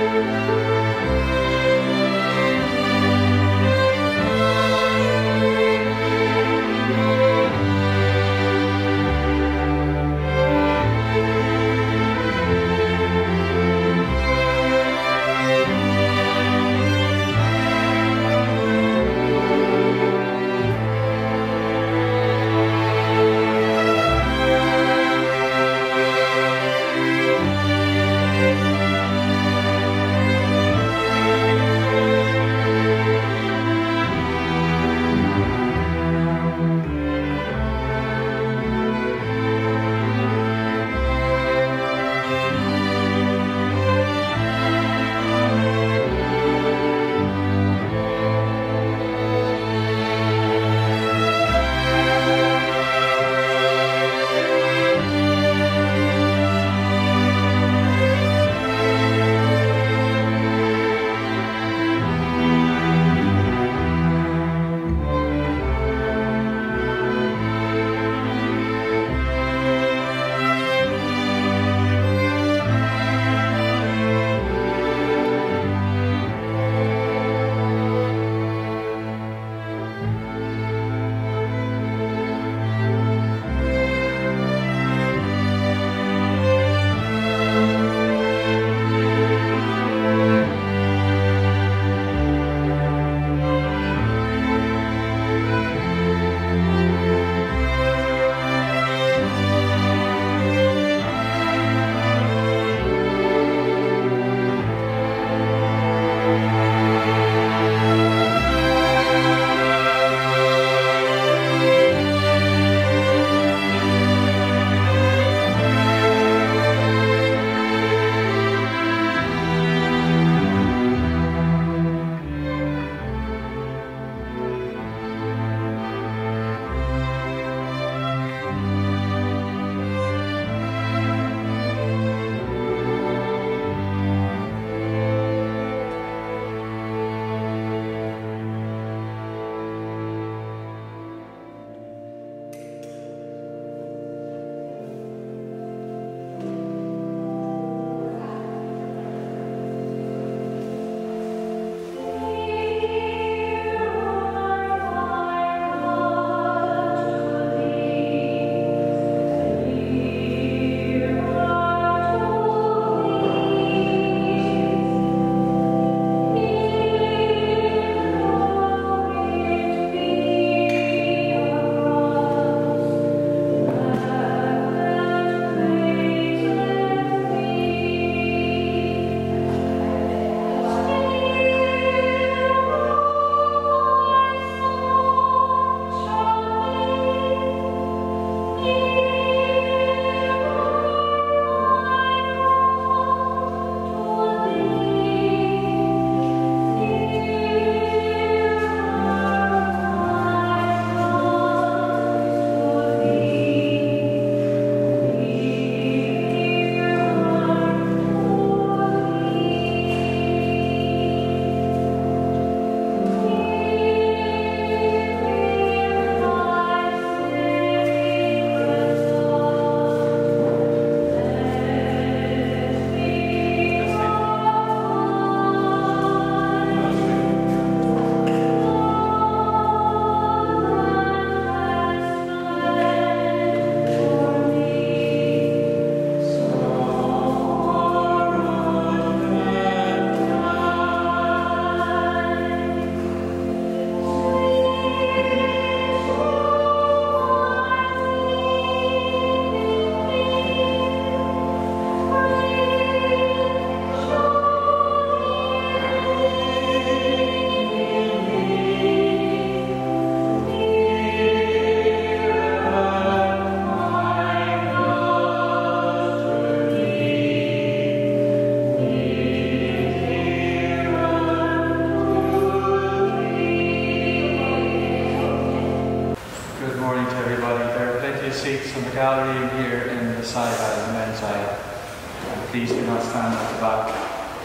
seats in the gallery and here in the side aisle, the men's aisle. And please do not stand at the back.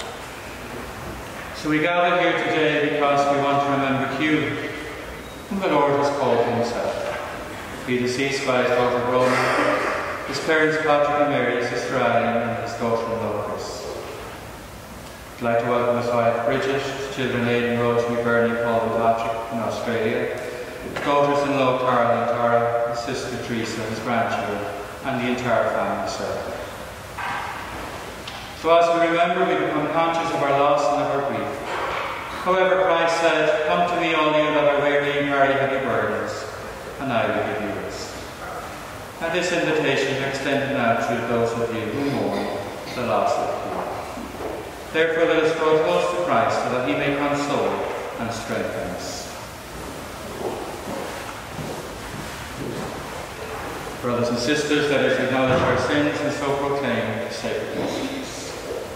So we gather here today because we want to remember Hugh, whom the Lord has called himself. He deceased by his daughter Rhoda, his parents Patrick and Mary, his sister Anne, and his daughter Lois. I'd like to welcome his wife Bridget, children Aidan, Rose, Mc Givern, Paul and Patrick in Australia, daughters-in-law Carol and Tara, his sister Teresa, his grandchildren, and the entire family circle. So as we remember, we become conscious of our loss and of our grief. However, Christ said, "Come to me, all you that are weary and carry heavy burdens, and I will give you rest." And this invitation is extended now to those of you who mourn the loss of Hugh. Therefore, let us draw close to Christ so that he may console and strengthen us. Brothers and sisters, let us acknowledge our sins and so proclaim the sacred mysteries.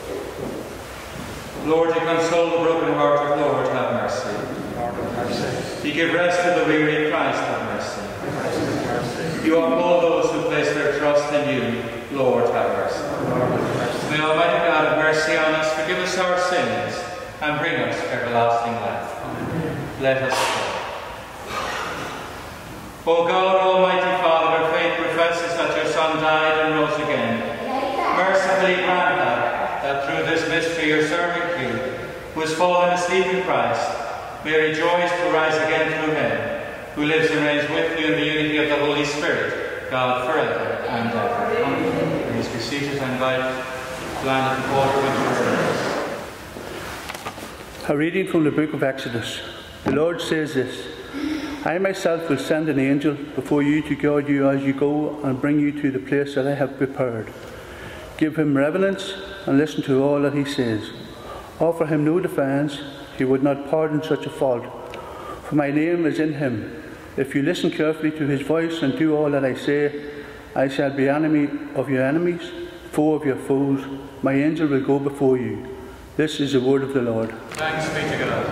Lord, you console the broken-hearted. Lord, have mercy. Lord, have mercy. You give rest to the weary. Christ, have mercy. You uphold those who place their trust in you. Lord, have mercy. Lord, have mercy. May Almighty God have mercy on us, forgive us our sins, and bring us everlasting life. Amen. Let us pray. O God, Almighty Father, our faith professes that your Son died and rose again. Mercifully grant that through this mystery your servant Hugh, who has fallen asleep in Christ, may rejoice to rise again through him, who lives and reigns with you in the unity of the Holy Spirit, God forever and ever. Amen. Please be seated and invite Glenn and Paul to enter. A reading from the book of Exodus. The Lord says this: I myself will send an angel before you to guide you as you go and bring you to the place that I have prepared. Give him reverence and listen to all that he says. Offer him no defence, he would not pardon such a fault. For my name is in him. If you listen carefully to his voice and do all that I say, I shall be enemy of your enemies, foe of your foes. My angel will go before you. This is the word of the Lord. Thanks be to God.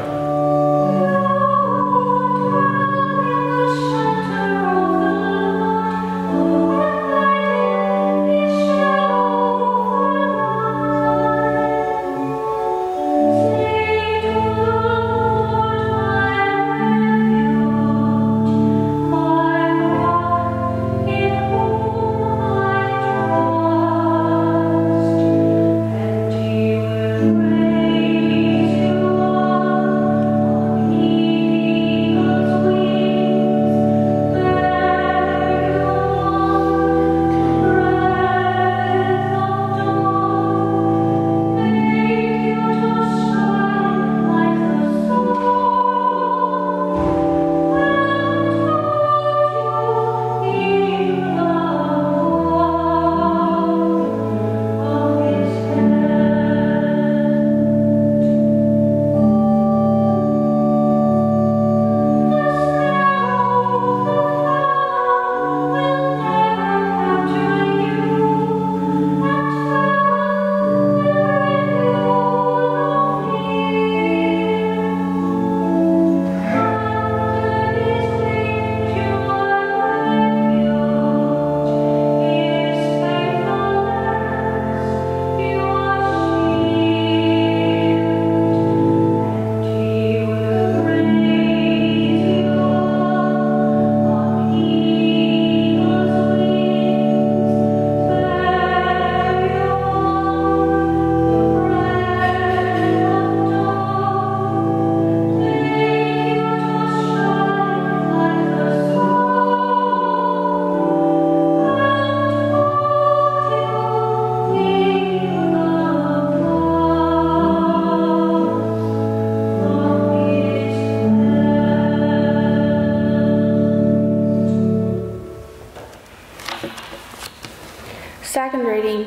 Second reading,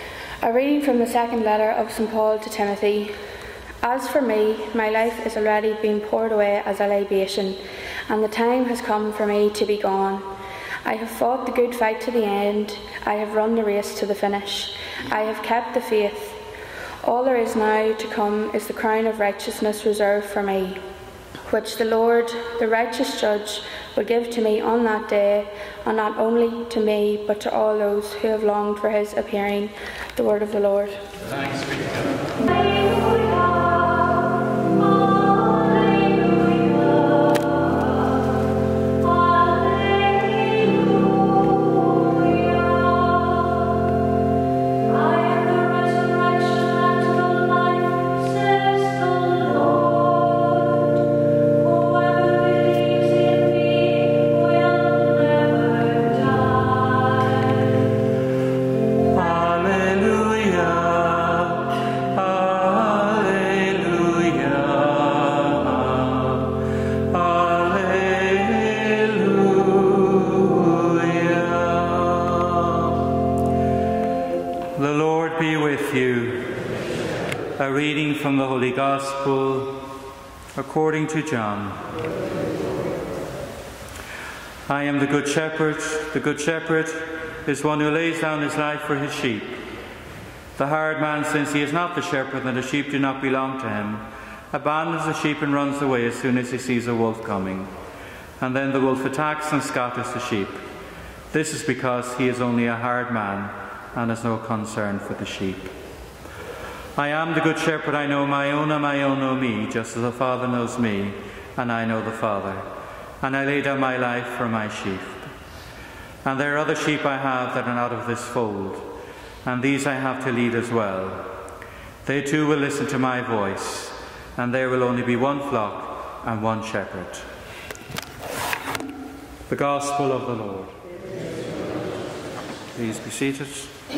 a reading from the second letter of St. Paul to Timothy. As for me, my life is already being poured away as a libation, and the time has come for me to be gone. I have fought the good fight to the end. I have run the race to the finish. I have kept the faith. All there is now to come is the crown of righteousness reserved for me, which the Lord, the righteous judge, will give to me on that day, and not only to me, but to all those who have longed for his appearing. The word of the Lord. Thanks be to God. I am the resurrection and the life. with you. A reading from the Holy Gospel according to John. I am the Good Shepherd. The Good Shepherd is one who lays down his life for his sheep. The hired man, since he is not the shepherd and the sheep do not belong to him, abandons the sheep and runs away as soon as he sees a wolf coming. And then the wolf attacks and scatters the sheep. This is because he is only a hired man and has no concern for the sheep. I am the Good Shepherd. I know my own, and my own know me, just as the Father knows me, and I know the Father. And I lay down my life for my sheep. And there are other sheep I have that are not of this fold, and these I have to lead as well. They too will listen to my voice, and there will only be one flock and one shepherd. The Gospel of the Lord. Please be seated.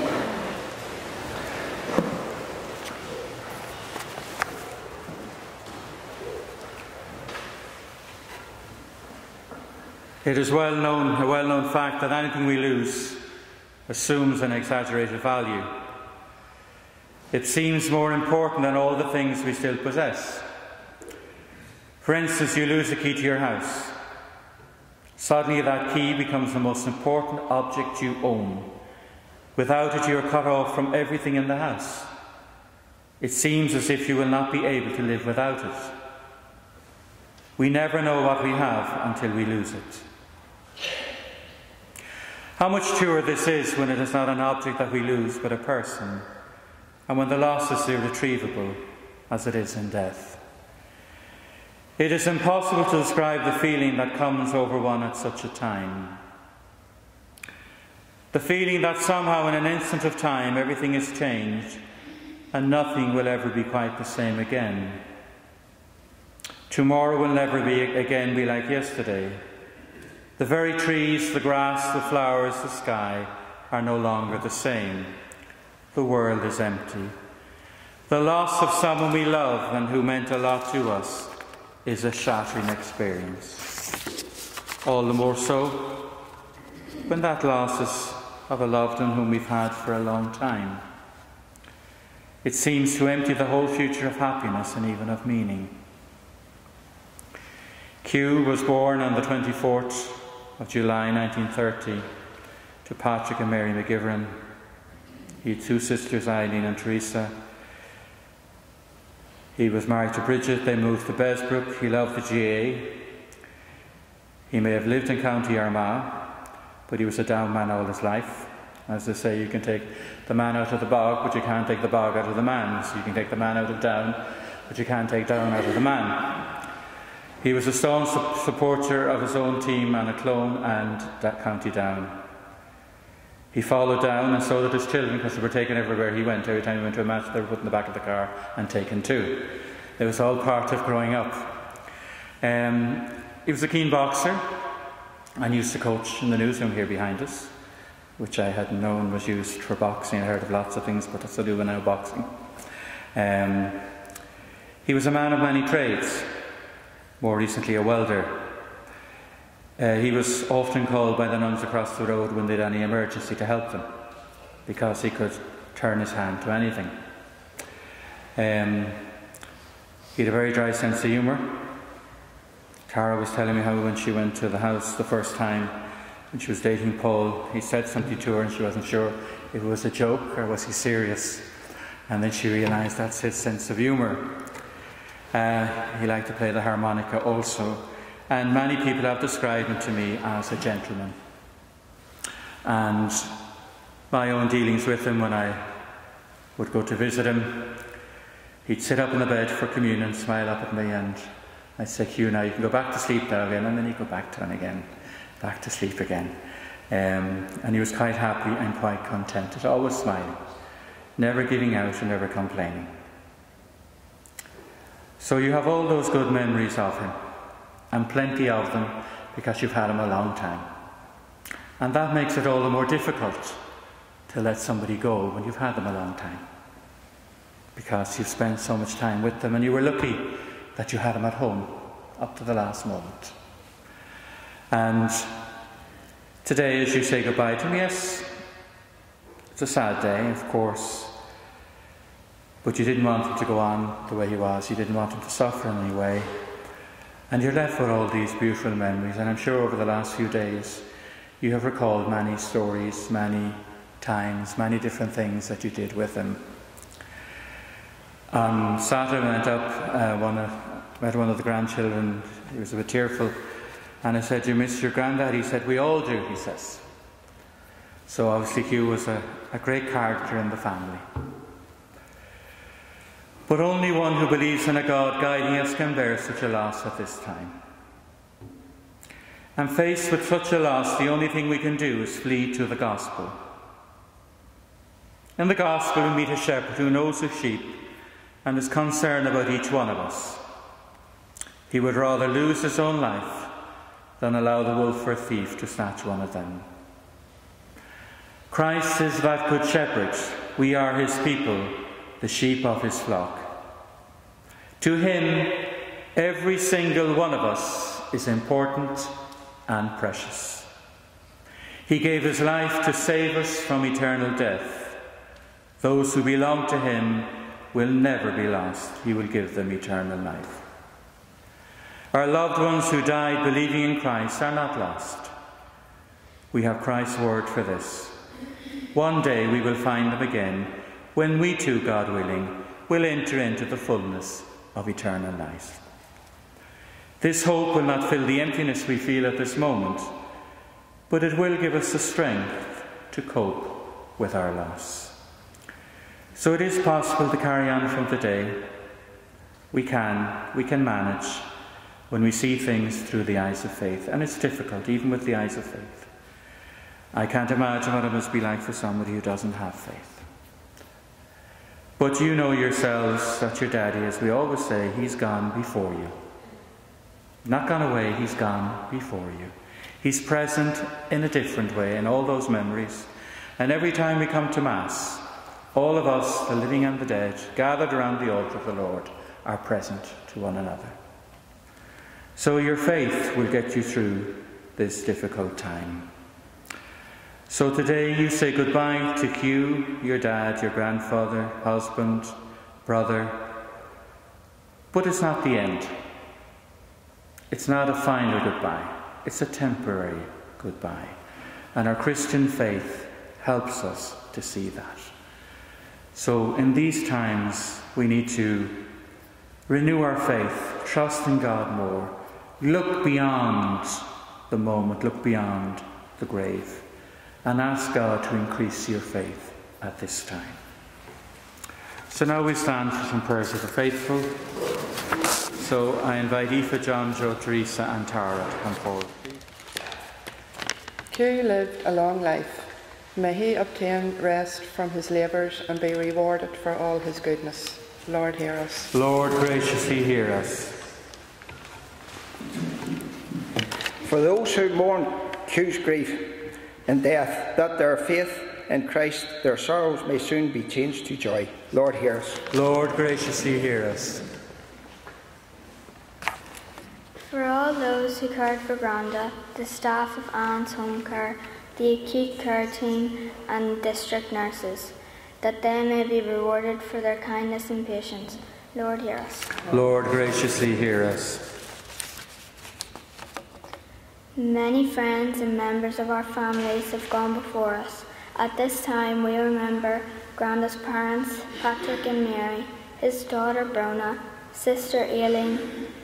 It is a well-known fact that anything we lose assumes an exaggerated value. It seems more important than all the things we still possess. For instance, you lose the key to your house. Suddenly that key becomes the most important object you own. Without it, you are cut off from everything in the house. It seems as if you will not be able to live without it. We never know what we have until we lose it. How much truer this is when it is not an object that we lose, but a person, and when the loss is irretrievable, as it is in death. It is impossible to describe the feeling that comes over one at such a time. The feeling that somehow in an instant of time everything is changed and nothing will ever be quite the same again. Tomorrow will never again be like yesterday. The very trees, the grass, the flowers, the sky are no longer the same. The world is empty. The loss of someone we love and who meant a lot to us is a shattering experience. All the more so when that loss is of a loved one whom we've had for a long time. It seems to empty the whole future of happiness and even of meaning. Hugh was born on the 24th of July 1930 to Patrick and Mary McGivern. He had two sisters, Eileen and Teresa. He was married to Bridget. They moved to Bessbrook. He loved the GA. He may have lived in County Armagh, but he was a down man all his life. As they say, you can take the man out of the bog, but you can't take the bog out of the man. So you can take the man out of Down, but you can't take Down out of the man. He was a staunch supporter of his own team, Anaclone and County Down. He followed Down, and so did his children, because they were taken everywhere he went. Every time he went to a match, they were put in the back of the car and taken too. It was all part of growing up. He was a keen boxer and used to coach in the newsroom here behind us, which I hadn't known was used for boxing. I heard of lots of things, but that's what I do now, boxing. He was a man of many trades, more recently a welder. He was often called by the nuns across the road when they had any emergency to help them, because he could turn his hand to anything. He had a very dry sense of humour. Cara was telling me how when she went to the house the first time when she was dating Paul, he said something to her and she wasn't sure if it was a joke or was he serious. And then she realised that's his sense of humour. He liked to play the harmonica also. And many people have described him to me as a gentleman. And my own dealings with him, when I would go to visit him, he'd sit up in the bed for communion, smile up at me, and I'd say, Hugh, now you can go back to sleep now again. And then he'd go back down again, back to sleep again. And he was quite happy and quite contented, always smiling, never giving out and never complaining. So you have all those good memories of him, and plenty of them, because you've had him a long time. And that makes it all the more difficult to let somebody go when you've had them a long time, because you've spent so much time with them, and you were lucky that you had them at home up to the last moment. And today, as you say goodbye to him, yes, it's a sad day, of course, But you didn't want him to go on the way he was. You didn't want him to suffer in any way. And you're left with all these beautiful memories. And I'm sure over the last few days you have recalled many stories, many times, many different things that you did with him. On Saturday I went up, met one of the grandchildren. He was a bit tearful. And I said, "You miss your granddad?" He said, "We all do," he says. So obviously Hugh was a great character in the family. But only one who believes in a God guiding us can bear such a loss at this time. And faced with such a loss, the only thing we can do is flee to the gospel. In the gospel we meet a shepherd who knows his sheep and is concerned about each one of us. He would rather lose his own life than allow the wolf or thief to snatch one of them. Christ is that good shepherd. We are his people, the sheep of his flock. To him, every single one of us is important and precious. He gave his life to save us from eternal death. Those who belong to him will never be lost. He will give them eternal life. Our loved ones who died believing in Christ are not lost. We have Christ's word for this. One day we will find them again, when we too, God willing, will enter into the fullness of eternal life. This hope will not fill the emptiness we feel at this moment, but it will give us the strength to cope with our loss. So it is possible to carry on from today. We can manage when we see things through the eyes of faith, and it's difficult even with the eyes of faith. I can't imagine what it must be like for somebody who doesn't have faith. But you know yourselves that your daddy, as we always say, he's gone before you. Not gone away, he's gone before you. He's present in a different way in all those memories. And every time we come to Mass, all of us, the living and the dead, gathered around the altar of the Lord, are present to one another. So your faith will get you through this difficult time. So today you say goodbye to Hugh, your dad, your grandfather, husband, brother. But it's not the end. It's not a final goodbye. It's a temporary goodbye. And our Christian faith helps us to see that. So in these times we need to renew our faith, trust in God more, look beyond the moment, look beyond the grave, and ask God to increase your faith at this time. So now we stand for some prayers of the faithful. So I invite Aoife, John, Joe, Teresa and Tara to come forward. Hugh lived a long life. May he obtain rest from his labours and be rewarded for all his goodness. Lord, hear us. Lord, graciously hear us. For those who mourn Hugh's grief and death, that their faith in Christ, their sorrows may soon be changed to joy. Lord, hear us. Lord, graciously hear us. For all those who cared for Granda, the staff of Anne's home care, the acute care team and district nurses, that they may be rewarded for their kindness and patience. Lord, hear us. Lord, graciously hear us. Many friends and members of our families have gone before us. At this time we remember Granda's parents, Patrick and Mary, his daughter Brona, sister Eileen,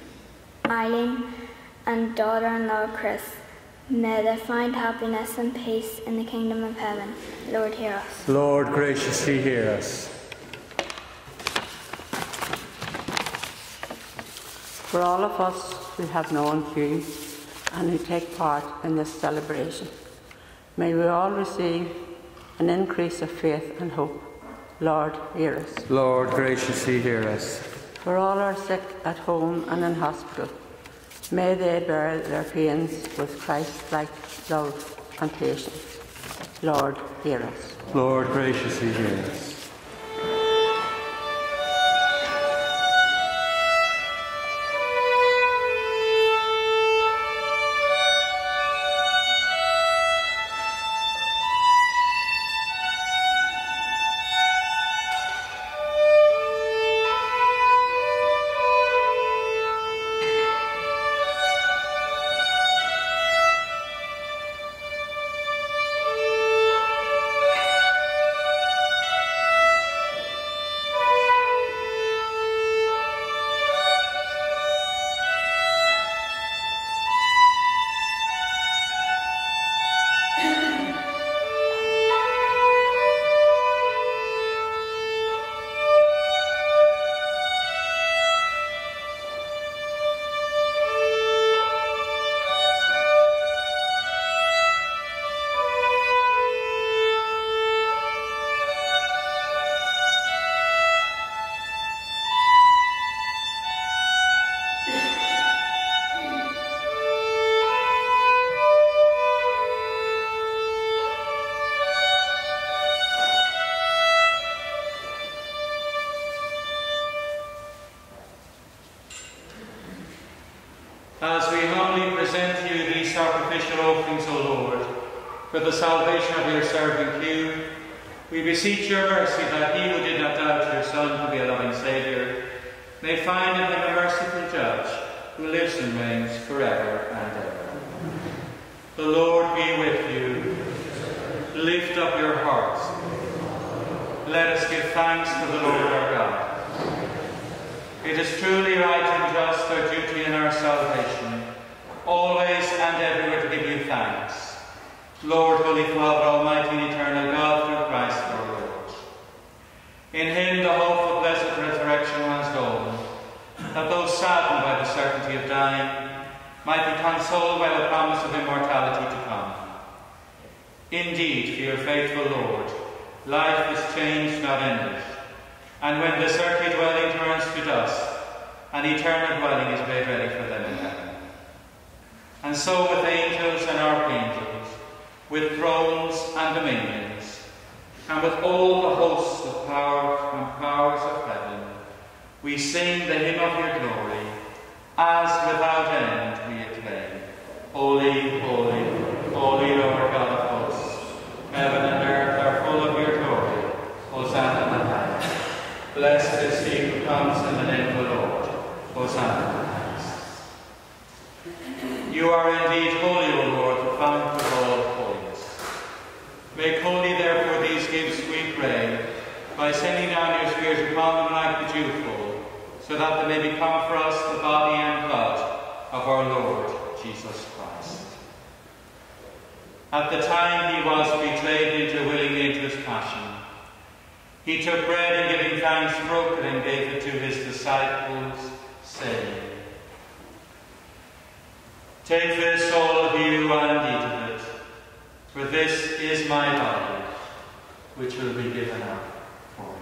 and daughter-in-law Chris. May they find happiness and peace in the kingdom of heaven. Lord, hear us. Lord, graciously hear us. For all of us who have known Hugh and who take part in this celebration, may we all receive an increase of faith and hope. Lord, hear us. Lord, graciously hear us. For all our sick at home and in hospital, may they bear their pains with Christ-like love and patience. Lord, hear us. Lord, graciously hear us. As we humbly present to you these sacrificial offerings, O Lord, for the salvation of your servant Hugh, we beseech your mercy that he who did not doubt your Son to be a loving Saviour may find in him a merciful Judge who lives and reigns forever and ever. The Lord be with you. Lift up your hearts. Let us give thanks to the Lord our God. It is truly right and just, our duty and our salvation, always and everywhere to give you thanks. Lord, Holy Father, Almighty and Eternal God, through Christ our Lord. In him the hope of blessed resurrection has dawned, that those saddened by the certainty of dying might be consoled by the promise of immortality to come. Indeed, for your faithful Lord, life is changed, not ended, and when this earthly dwelling turns to dust, an eternal dwelling is made ready for them in heaven. And so with angels and archangels, with thrones and dominions, and with all the hosts of power and powers of heaven, we sing the hymn of your glory, as without end we acclaim. Holy, holy, holy Lord God of hosts, heaven and earth are full of your glory. Hosanna in the highest. Blessed is he who comes in the name of the Lord. Hosanna in the highest. You are indeed holy, O Lord, the fount of all holiness. Make holy, therefore, these gifts, we pray, by sending down your Spirit upon them like the dewfall, so that they may become for us the body and blood of our Lord Jesus Christ. At the time he was betrayed willingly into his passion, he took bread and giving thanks, broke it and gave it to his disciples, saying, "Take this, all of you, and eat of it, for this is my body, which will be given up for you."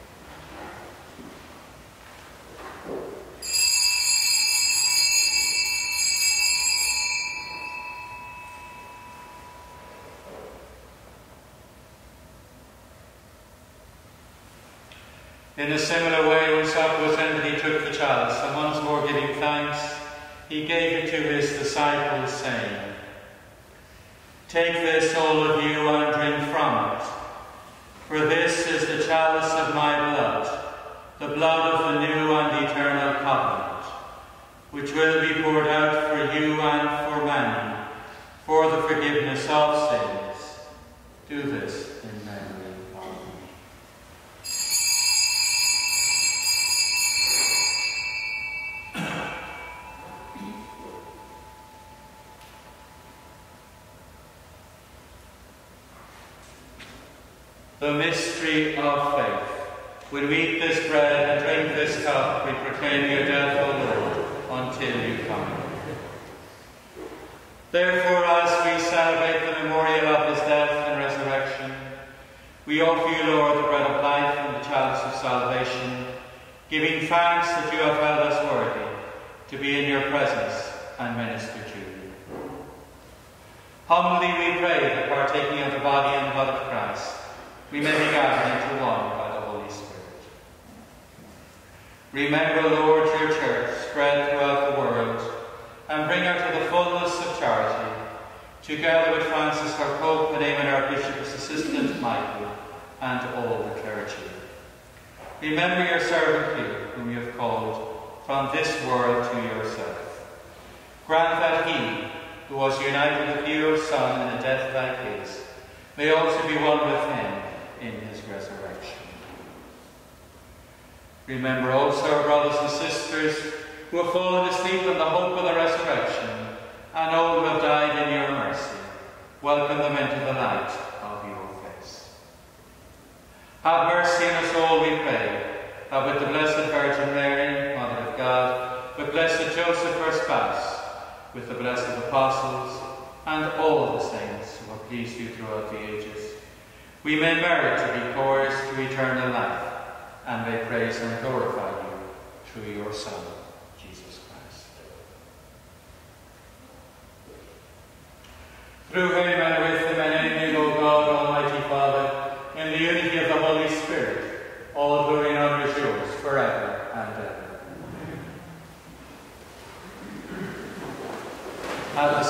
In a similar way, when supper was ended, he took the chalice, and once more giving thanks, he gave it to his disciples, saying, "Take this, all of you, and drink from it, for this is the chalice of my blood, the blood of the new and eternal covenant, which will be poured out for you and for many, for the forgiveness of sins. Do this in memory of me." The mystery of faith. When we eat this bread and drink this cup, we proclaim your death, O Lord, until you come. Therefore, as we celebrate the memorial of his death and resurrection, we offer you, Lord, the bread of life and the chalice of salvation, giving thanks that you have held us worthy to be in your presence and minister to you. Humbly we pray that, partaking of the body and blood of Christ, we may be gathered into one by the Holy Spirit. Remember, Lord, your church spread throughout the world, and bring her to the fullness of charity, together with Francis our Pope, and Eamon our Bishop, his assistant Michael, and all the clergy. Remember your servant Hugh, whom you have called from this world to yourself. Grant that he, who was united with your Son in a death like his, may also be one with him in his resurrection. Remember also our brothers and sisters who have fallen asleep in the hope of the resurrection, and all who have died in your mercy. Welcome them into the light of your face. Have mercy on us all, we pray, that with the Blessed Virgin Mary, Mother of God, with blessed Joseph, her spouse, with the blessed apostles, and all the saints who have pleased you throughout the ages, we may merit to be heirs to eternal life, and may praise and glorify you through your Son, Jesus Christ. Through him, and with him, and in him, O God, Almighty Father, in the unity of the Holy Spirit, all glory and honor is yours forever and ever.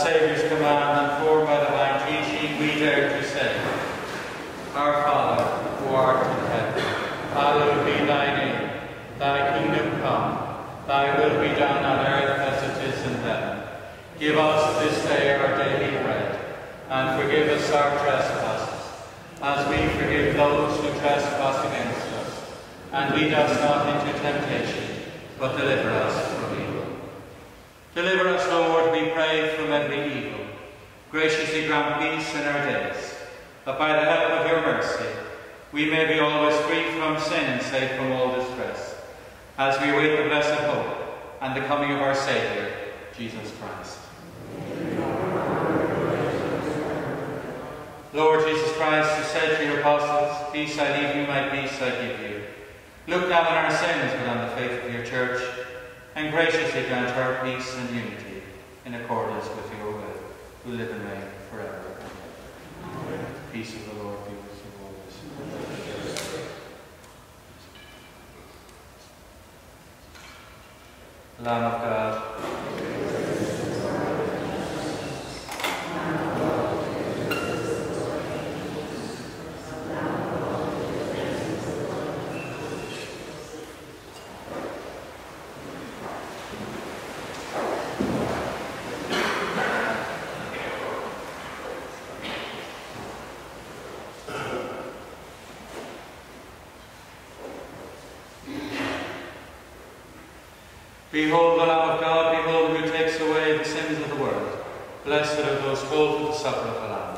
Saviour's command and formed by divine teaching, we dare to say, Our Father, who art in heaven, hallowed be thy name. Thy kingdom come, thy will be done on earth as it is in heaven. Give us this day our daily bread, and forgive us our trespasses, as we forgive those who trespass against us. And lead us not into temptation, but deliver us from evil. Deliver us, Lord, we pray, from every evil. Graciously grant peace in our days, that by the help of your mercy we may be always free from sin and safe from all distress, as we await the blessed hope and the coming of our Saviour, Jesus Christ. Lord Jesus Christ, who said to your apostles, Peace I leave you, my peace I give you. Look not on our sins, but on the faith of your church, and graciously grant her peace and unity, in accordance with your will, who live and reign forever. Amen. Peace of the Lord be with you always. Lamb of God. Behold the Lamb of God, behold him who takes away the sins of the world. Blessed are those called to the supper of the Lamb.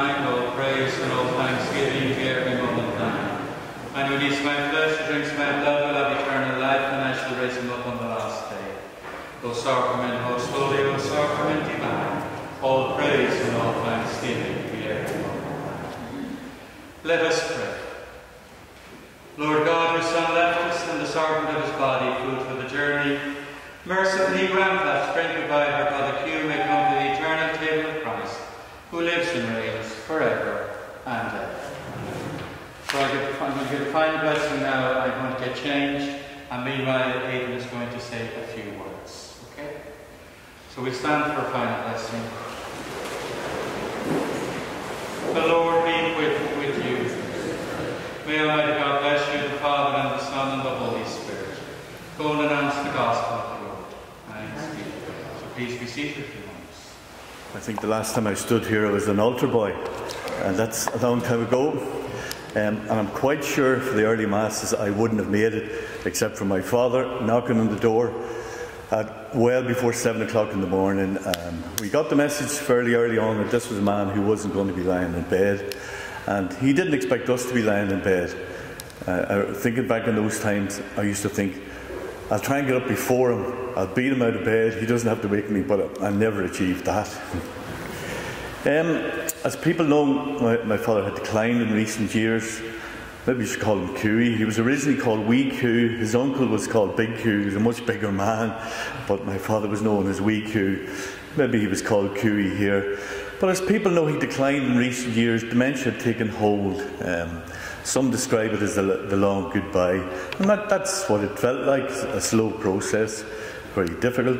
mine, all praise and all thanksgiving be every moment thine. And who eats my flesh and drinks my blood will have eternal life, and I shall raise him up on the last day. O sacrament most holy, O sacrament divine, all praise and all thanksgiving be every moment thine. Let us pray. Lord God, whose Son left us in the servant of his body, food for the journey, mercifully grant that, strengthened by our Brother Hugh, may come to the eternal table of Christ, who lives and reigns forever and ever. So I'm going to give the final blessing now. I'm going to get changed, and meanwhile Aidan is going to say a few words. Okay? So we stand for a final blessing. The Lord be with you. May Almighty God bless you, the Father, and the Son, and the Holy Spirit. Go and announce the gospel of the Lord. Thanks be to God. So please be seated for a moment. I think the last time I stood here I was an altar boy, and that's a long time ago. And I'm quite sure for the early masses I wouldn't have made it, except for my father knocking on the door at well before 7 o'clock in the morning. We got the message fairly early on that this was a man who wasn't going to be lying in bed, and he didn't expect us to be lying in bed. Thinking back in those times, I used to think, I'll try and get up before him, I'll beat him out of bed, he doesn't have to wake me, but I never achieved that. As people know, my father had declined in recent years. Maybe you should call him Cooey. He was originally called Wee Coo. His uncle was called Big Coo. He was a much bigger man, but my father was known as Wee Coo. Maybe he was called Cooey here. But as people know, he declined in recent years. Dementia had taken hold. Some describe it as the long goodbye. And that's what it felt like, a slow process, very difficult.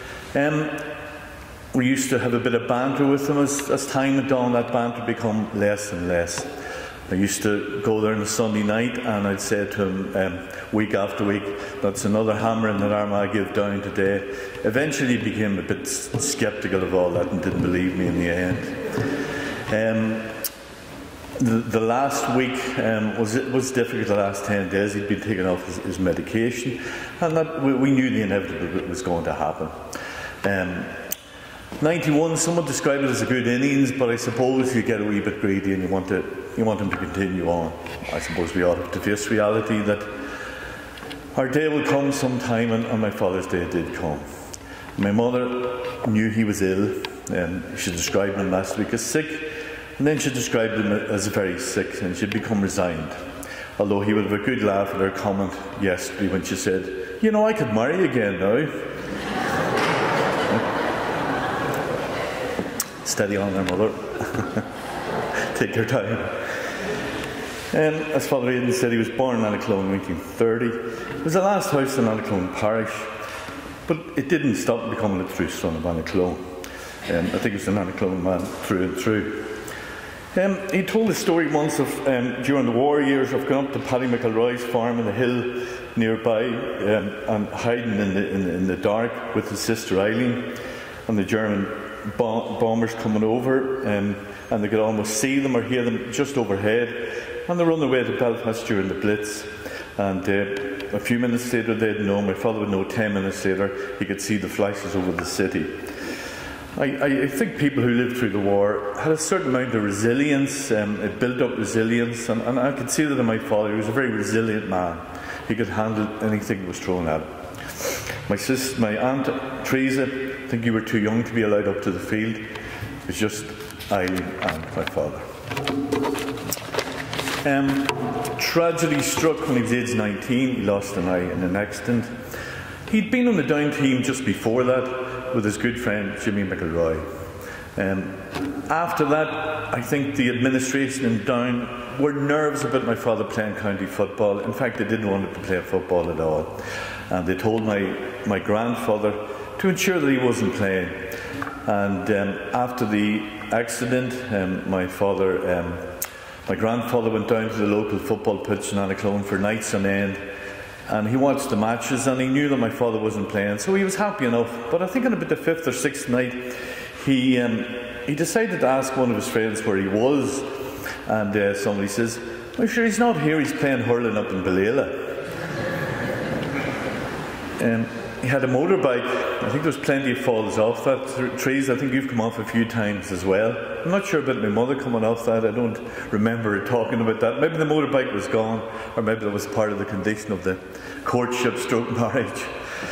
We used to have a bit of banter with him. As time went on, that banter became less and less. I used to go there on a Sunday night and I'd say to him week after week, that's another hammering that R.I.P give down today. Eventually he became a bit sceptical of all that and didn't believe me in the end. The last week was difficult. The last 10 days he'd been taking off his medication, and that we knew the inevitable was going to happen. 91, someone described it as a good innings, but I suppose you get a wee bit greedy and you want him to continue on. I suppose we ought to have to face reality that our day will come sometime, and my father's day did come. My mother knew he was ill, and she described him last week as sick, and then she described him as very sick, and she'd become resigned. Although he would have a good laugh at her comment yesterday when she said, "You know, I could marry again now." Steady on there, mother. Take your time. As Father Aidan said, he was born in Annaclone in 1930. It was the last house in Annaclone parish, but it didn't stop becoming a true son of Annaclone. I think he was an Annaclone man through and through. He told a story once of during the war years of going up to Paddy McElroy's farm in the hill nearby and hiding in the dark with his sister Eileen, and the German bombers coming over, and they could almost see them or hear them just overhead, and they were on their way to Belfast during the Blitz. And a few minutes later they'd know, my father would know 10 minutes later, he could see the flashes over the city. I think people who lived through the war had a certain amount of resilience, it built up resilience, and I could see that in my father. He was a very resilient man. He could handle anything that was thrown at him. My aunt Teresa, I think you were too young to be allowed up to the field. It was just Eileen and my father. Tragedy struck when he was age 19. He lost an eye in an accident. He'd been on the Down team just before that with his good friend Jimmy McElroy. After that, I think the administration in Down were nervous about my father playing county football. In fact, they didn't want him to play football at all. And they told my grandfather to ensure that he wasn't playing. And after the accident, my grandfather went down to the local football pitch in Annaclone for nights on end, and he watched the matches, and he knew that my father wasn't playing, so he was happy enough. But I think on about the 5th or 6th night, he decided to ask one of his friends where he was, and somebody says, "I'm sure he's not here, he's playing hurling up in Ballela." he had a motorbike. I think there was plenty of falls off that. Trees, I think you've come off a few times as well. I'm not sure about my mother coming off that. I don't remember her talking about that. Maybe the motorbike was gone, or maybe that was part of the condition of the courtship stroke marriage.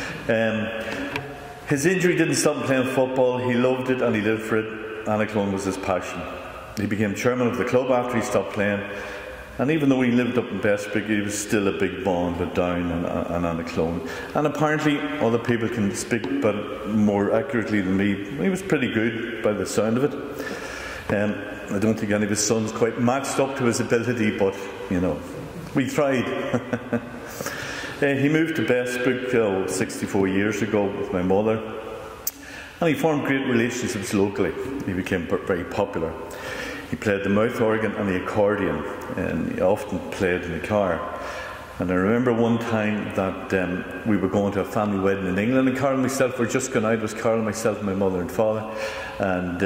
His injury didn't stop him playing football. He loved it and he lived for it. Annaclone was his passion. He became chairman of the club after he stopped playing. And even though he lived up in Bessbrook, he was still a big bond with Down and Annaclone. And apparently, other people can speak about it more accurately than me. He was pretty good by the sound of it. I don't think any of his sons quite matched up to his ability, but, you know, we tried. He moved to Bessbrook 64 years ago with my mother. And he formed great relationships locally. He became very popular. He played the mouth organ and the accordion, and he often played in the car. And I remember one time that we were going to a family wedding in England, and Carl and myself were just going out. It was Carl, myself, my mother and father. And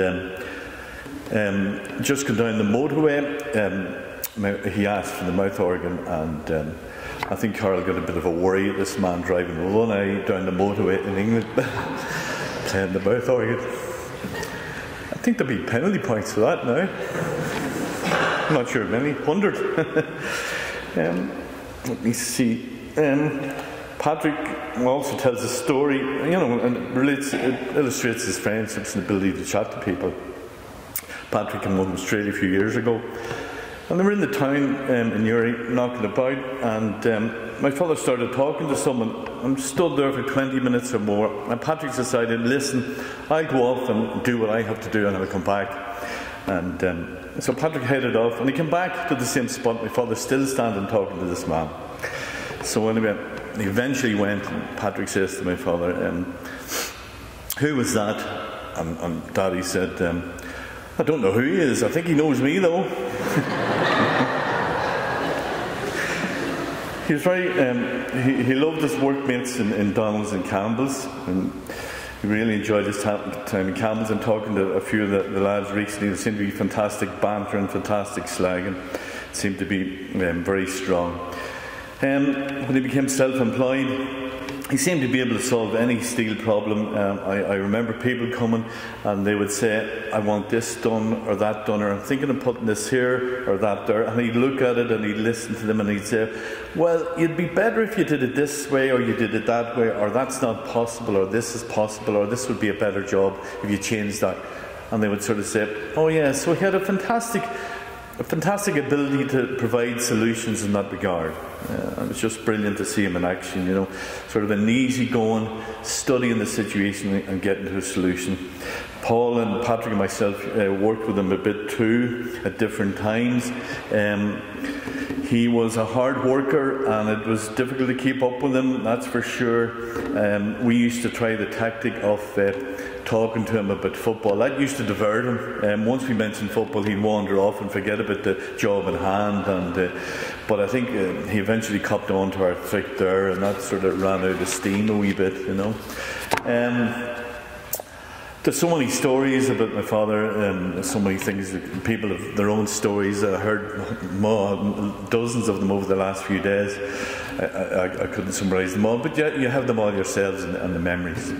just going down the motorway, he asked for the mouth organ, and I think Carl got a bit of a worry at this man driving with one eye down the motorway in England, playing the mouth organ. I think there'll be penalty points for that now. I'm not sure many, 100. Let me see. Patrick also tells a story, you know, and it illustrates his friendships and ability to chat to people. Patrick came home from Australia a few years ago, and they were in the town in Uri knocking about, and my father started talking to someone and stood there for 20 minutes or more, and Patrick decided, listen, I'll go off and do what I have to do and I'll come back. And so Patrick headed off, and he came back to the same spot. My father still standing talking to this man. So anyway, he eventually went, and Patrick says to my father, who was that? And Daddy said, I don't know who he is, I think he knows me though. He was very, he loved his workmates in Donald's and Campbell's, and he really enjoyed his time in Campbell's, and talking to a few of the lads recently. There seemed to be fantastic banter and fantastic slagging. It seemed to be very strong. When he became self-employed, he seemed to be able to solve any steel problem. I remember people coming and they would say, I want this done or that done, or I'm thinking of putting this here or that there. And he'd look at it and he'd listen to them and he'd say, well, you'd be better if you did it this way, or you did it that way, or that's not possible, or this is possible, or this would be a better job if you changed that. And they would sort of say, oh yeah, so he had a fantastic ability to provide solutions in that regard. And it's just brilliant to see him in action, you know, sort of an easy-going, studying the situation and getting to a solution. Paul and Patrick and myself worked with him a bit too at different times. He was a hard worker and it was difficult to keep up with him, that's for sure. We used to try the tactic of talking to him about football. That used to divert him. Once we mentioned football, he'd wander off and forget about the job in hand. But I think he eventually copped on to our trick there, and that sort of ran out of steam a wee bit, you know. There's so many stories about my father, so many things. People have their own stories. I heard dozens of them over the last few days. I couldn't summarise them all, but you have them all yourselves and the memories.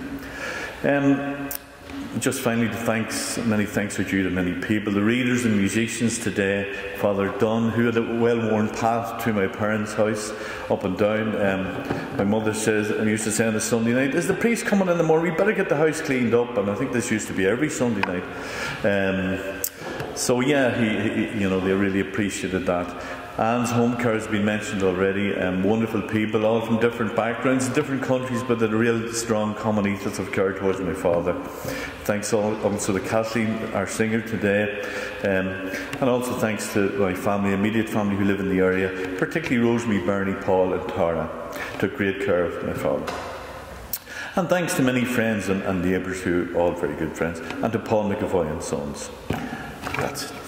Just finally, many thanks are due to many people. The readers and musicians today, Father Dunn, who had a well-worn path to my parents' house, up and down. My mother says, I used to say on a Sunday night, is the priest coming in the morning? We better get the house cleaned up. And I think this used to be every Sunday night. So yeah, you know, they really appreciated that. Anne's home care has been mentioned already. Wonderful people, all from different backgrounds, different countries, but a real strong common ethos of care towards my father. Thanks also to Kathleen, our singer today, and also thanks to my family, immediate family who live in the area, particularly Rosemary, Bernie, Paul and Tara. Took great care of my father. And thanks to many friends and neighbours who are all very good friends, and to Paul McAvoy and Sons. That's it.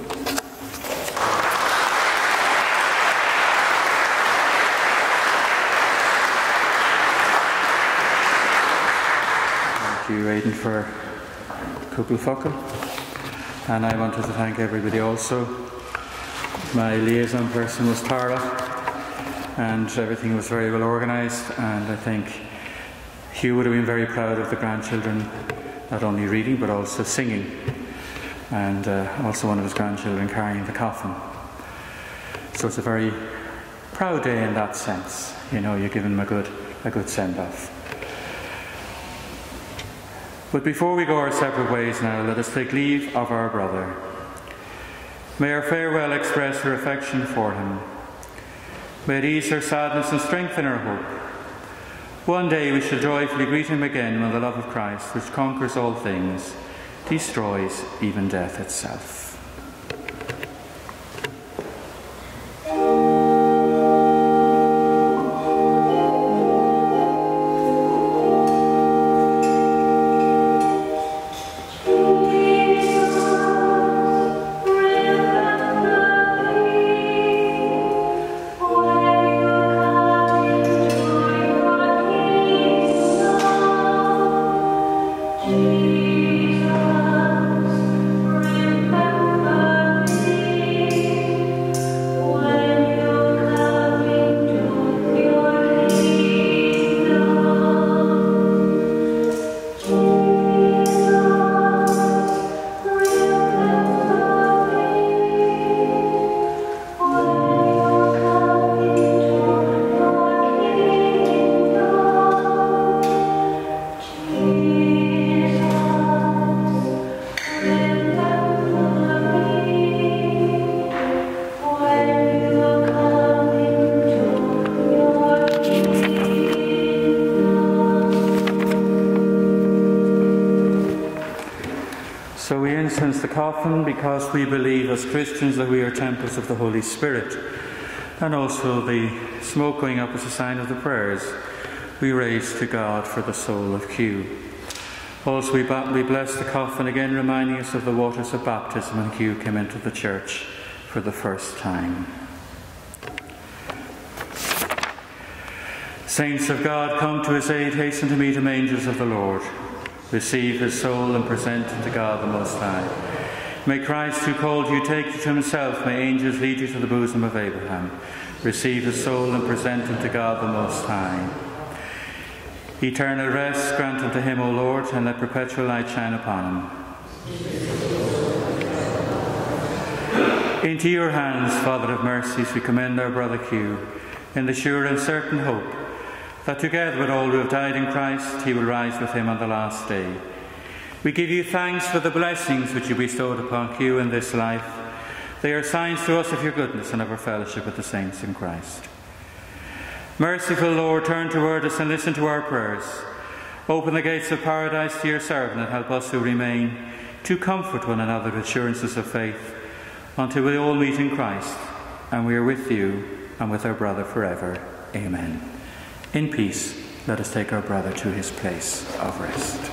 You Aidan for Kugelfocken, and I wanted to thank everybody also. My liaison person was Tara, and everything was very well organised, and I think Hugh would have been very proud of the grandchildren, not only reading but also singing, and also one of his grandchildren carrying the coffin. So it's a very proud day in that sense. You know, you're giving him a good send-off. But before we go our separate ways now, let us take leave of our brother. May our farewell express our affection for him. May it ease our sadness and strengthen our hope. One day we shall joyfully greet him again when the love of Christ, which conquers all things, destroys even death itself. Because we believe as Christians that we are temples of the Holy Spirit, and also the smoke going up as a sign of the prayers we raise to God for the soul of Hugh. Also we bless the coffin, again reminding us of the waters of baptism when Hugh came into the church for the first time. Saints of God, come to his aid, hasten to meet him, angels of the Lord. Receive his soul and present him to God the Most High. May Christ, who called you, take you to himself. May angels lead you to the bosom of Abraham. Receive his soul and present him to God the Most High. Eternal rest grant unto him, O Lord, and let perpetual light shine upon him. Into your hands, Father of mercies, we commend our brother Hugh, in the sure and certain hope that together with all who have died in Christ, he will rise with him on the last day. We give you thanks for the blessings which you bestowed upon Hugh in this life. They are signs to us of your goodness and of our fellowship with the saints in Christ. Merciful Lord, turn toward us and listen to our prayers. Open the gates of paradise to your servant and help us who remain to comfort one another with assurances of faith until we all meet in Christ, and we are with you and with our brother forever. Amen. In peace, let us take our brother to his place of rest.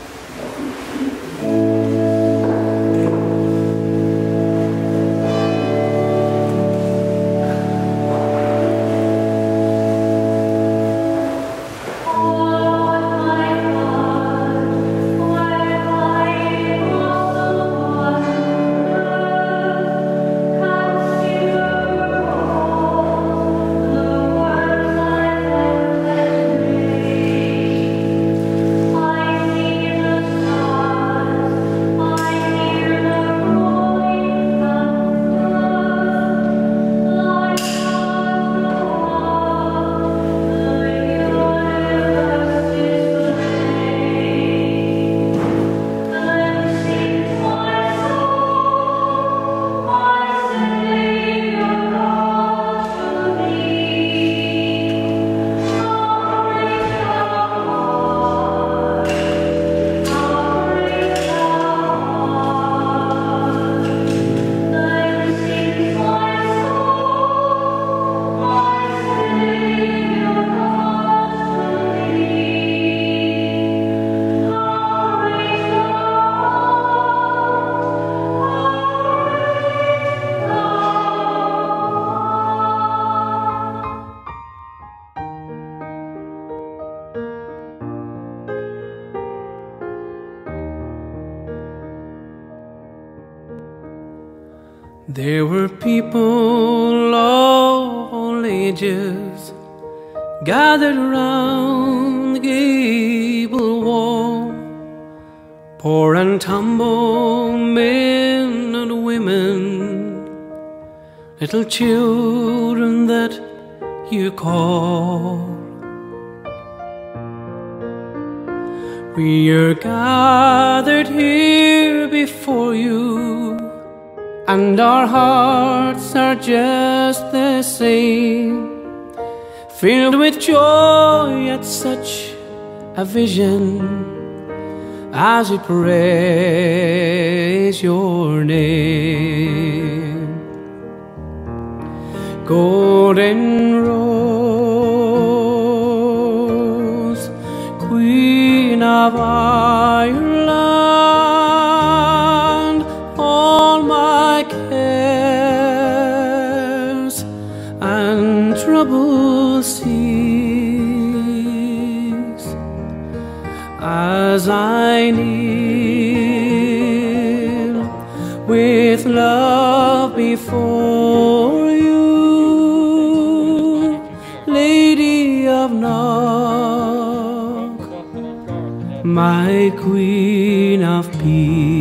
There were people of all ages gathered around the gable poor and humble men and women, little children that you call. We are gathered here before you, and our hearts are just the same, filled with joy at such a vision, as we praise your name. Golden Rose, Queen of Ireland, all my cares and troubles cease, as I kneel with love before you, Lady of Knock, my Queen of Peace.